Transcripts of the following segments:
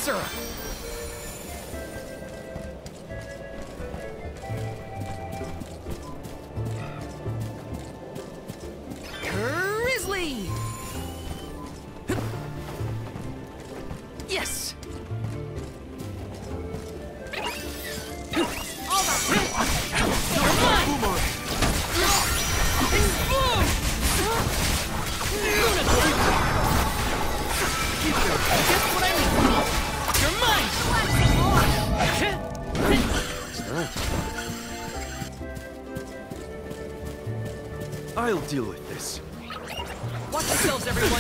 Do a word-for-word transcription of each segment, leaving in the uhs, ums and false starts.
closer! Grizzly! Yes! All right! You're mine! Explode! Unicorn! Just what I need! You're mine! I'll deal with this. Watch yourselves, everyone!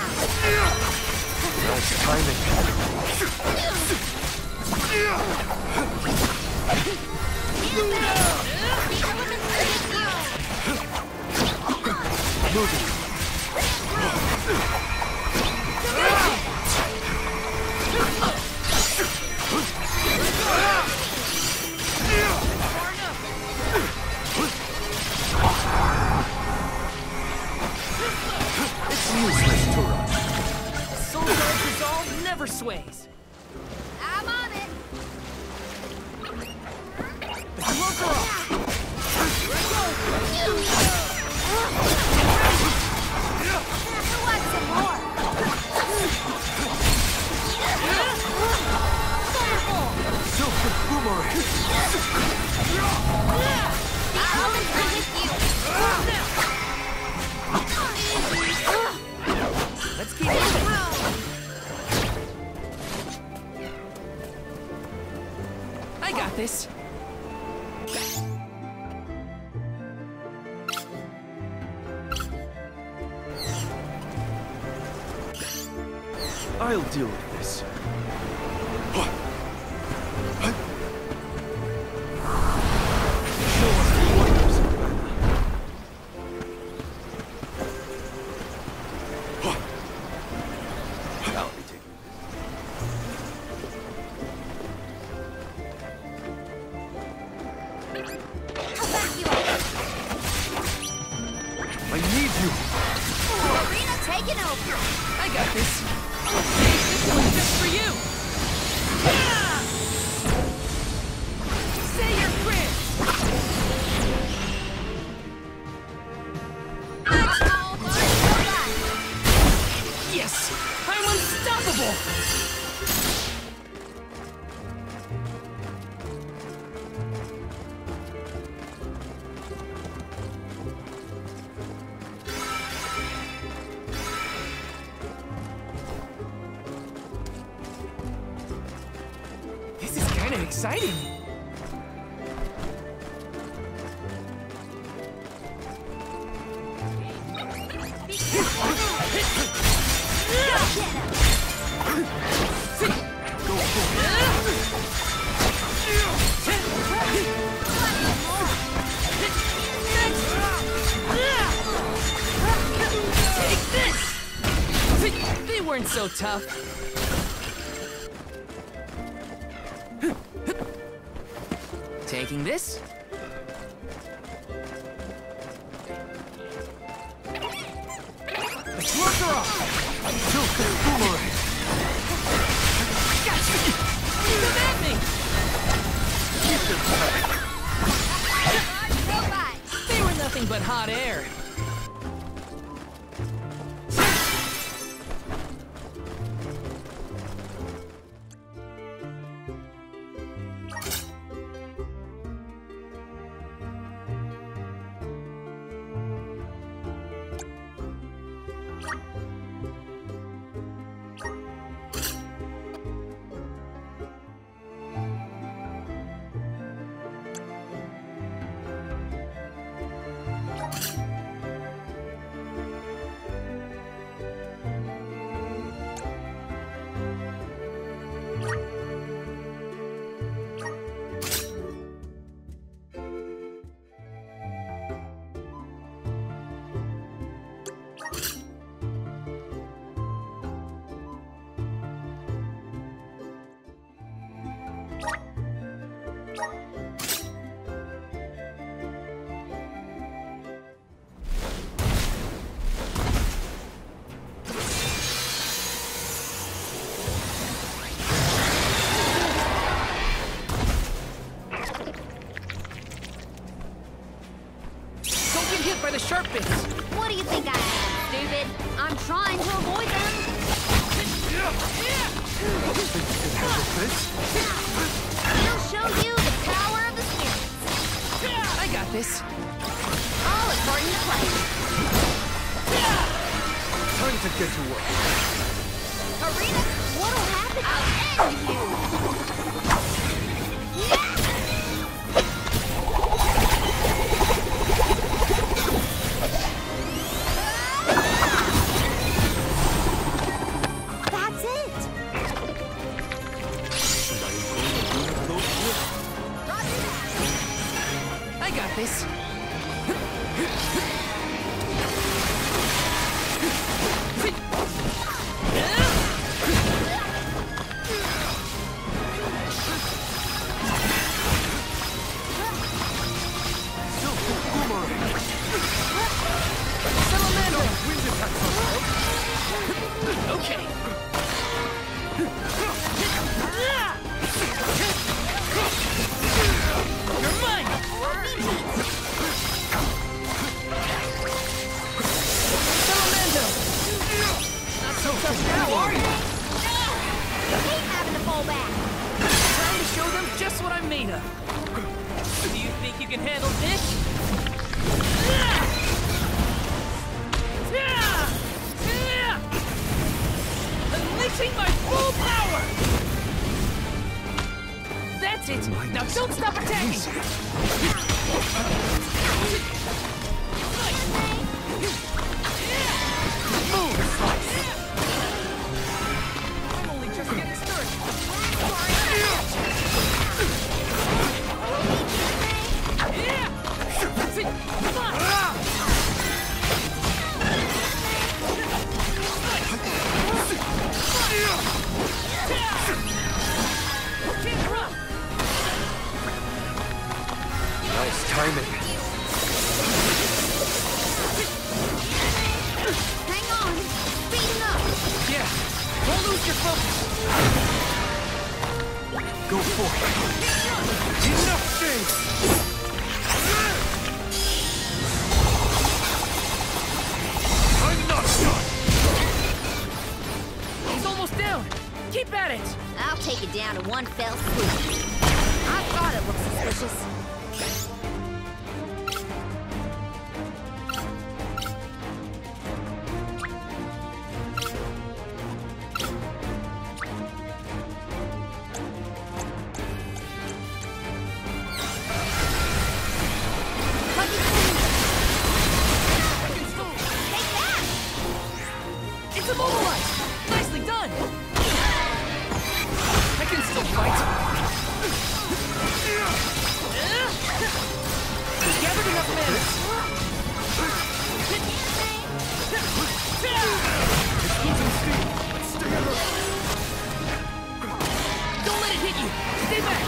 Nice timing. Moving. It's useless to rush. Soul Guard's resolve never sways. I'm on it. The gloves are off. Here I go. Who wants some more? Fireball. Silken boomerang. I'll be with you. Let's keep moving. I got this. I'll deal with this. Show us the wonders of Vanna. I'll be taking I'll back you up. I need you. Arena taking over. I got this. This one's just for you. Yeah! Say your prayers. That's all but that. Yes, I'm unstoppable. This is kind of exciting. Take this! They weren't so tough. Taking this? The gloves are off! Silken boomerang. Gotcha! Come at me! Keep them back. Robot. They were nothing but hot air. sharp bits. What do you think I am, stupid? I'm trying to avoid them. We'll show you the power of the spirits. I got this. All according to plan. Time to get to work. Arena, what'll happen? I'll end you. That's it. Roger that. I got this. Okay. You're mine! Salamando! Not so tough now, are you? You hate having to fall back. Time to show them just what I'm made of. Do you think you can handle this? Unleashing my full power! That's it! Now don't stop attacking! I'm only just getting started. Come on! Can't run! Nice timing. Hang on. Speeding up. Yeah, don't lose your focus. Go for it. Enough things! I'm not done! He's almost down. Keep at it. I'll take it down in one fell swoop. I thought it looked suspicious. Lucky Queen, take that! It's immobilized. Nicely done. I can still fight. Gathered enough mana. Losing steam. Stay alert. Don't let it hit you. Stay back.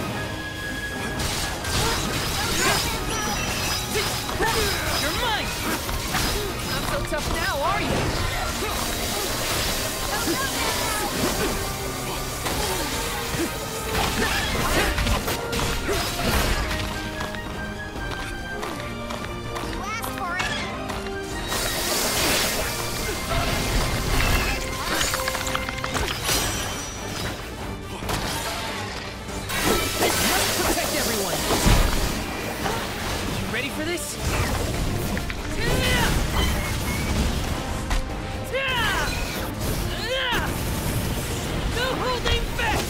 You're mine. Not so tough now, are you? You asked for it. Protect everyone. You ready for this? No holding back!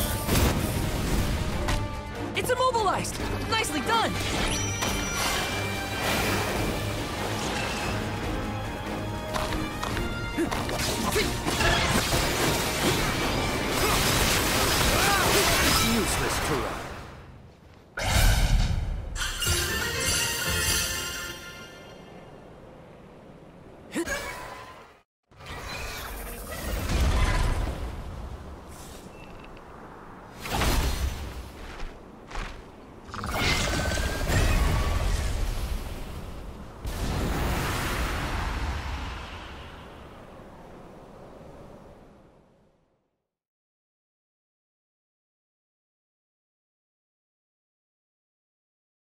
It's immobilized! Nicely done! It's useless to run.